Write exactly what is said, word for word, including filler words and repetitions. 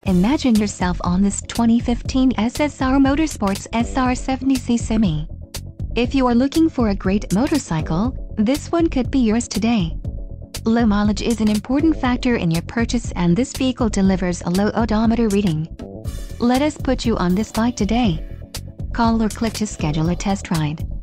Imagine yourself on this twenty fifteen S S R Motorsports S R seventy C Semi. If you are looking for a great motorcycle, this one could be yours today. Low mileage is an important factor in your purchase, and this vehicle delivers a low odometer reading. Let us put you on this bike today. Call or click to schedule a test ride.